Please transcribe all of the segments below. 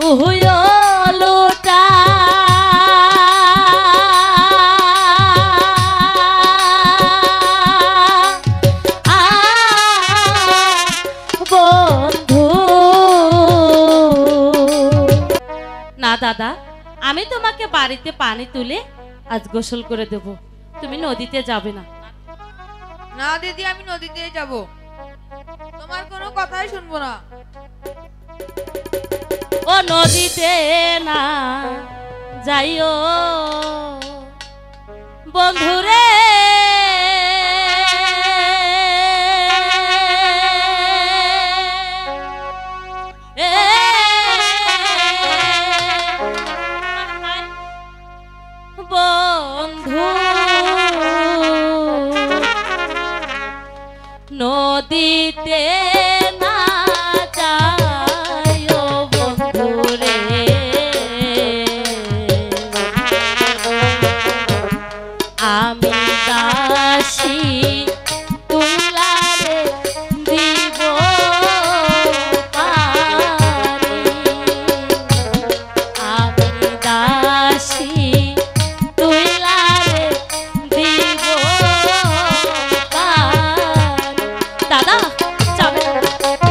লোটা বন্ধু। না দাদা, আমি তোমাকে বাড়িতে পানি তুলে আজ গোসল করে দেব, তুমি নদীতে যাবে না। না দিদি, আমি নদীতে যাব, তোমার কোনো কথাই শুনবো না। ও নদীতে না যাইও বন্ধুরে, বন্ধু নদীতে না যাইও বন্ধুরে, আমি দাসী তুলারে দিব পারি, আমি দাসী তুলারে দিব পারি। দাদা যাবে না,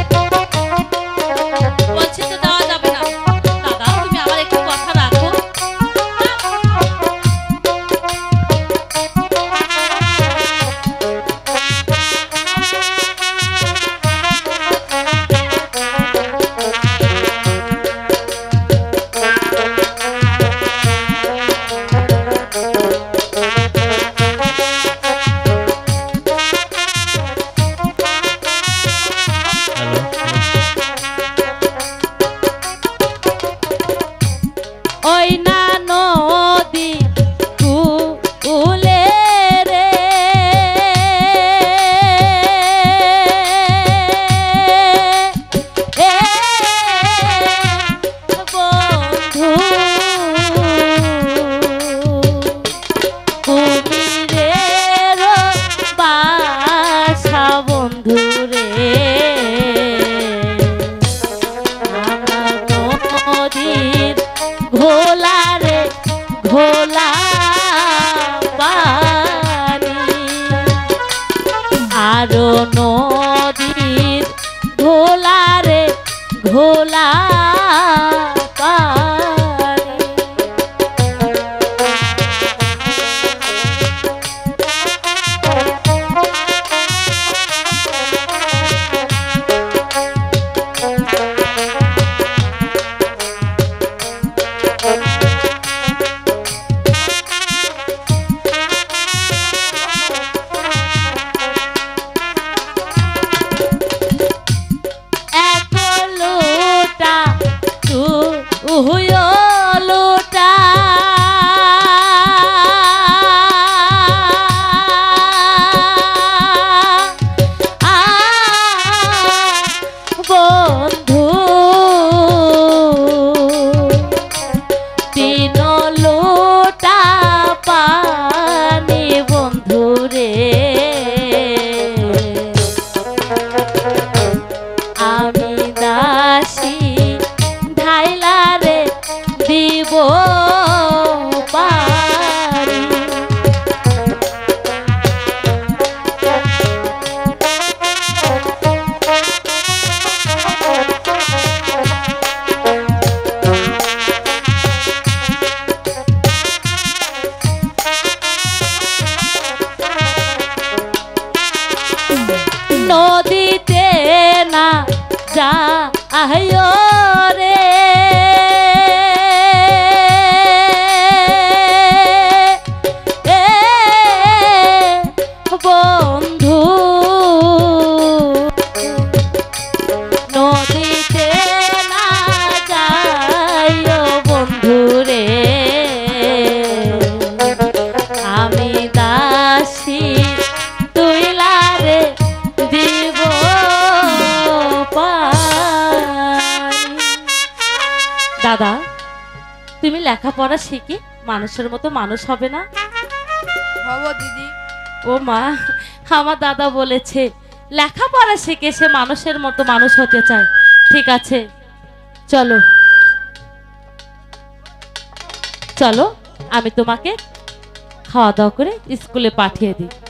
বলছি তো দেওয়া যাবে না। দাদা তুমি আমার একটু কথা রাখো। ওই না নদী কুলে রে, বন্ধু কুমিরের বাসা বন্ধু রে, নদীর ঘোলা রে ঘোলা পানি, আরো নদীর ঘোলা রে ঘোলা পানি। এক লোটা লোটা বন্ধু, তিন লোটা পানি বন্ধু রে, আমি দাসী ঢাইলা রে দিব পারি। নদীতে না যাইও রে, বন্ধু নদীতে না যাইও বন্ধু রে, আমি দাসী তুইলারে দিব পানি। দাদা তুমি লেখাপড়া শিখে মানুষের মতো মানুষ হবে না? হব দিদি। ও মা, আমার দাদা বলেছে লেখাপড়া শিখে সে মানুষের মতো মানুষ হতে চায়। ঠিক আছে চলো। চলো আমি তোমাকে খাওয়া দাওয়া করে স্কুলে পাঠিয়ে দিই।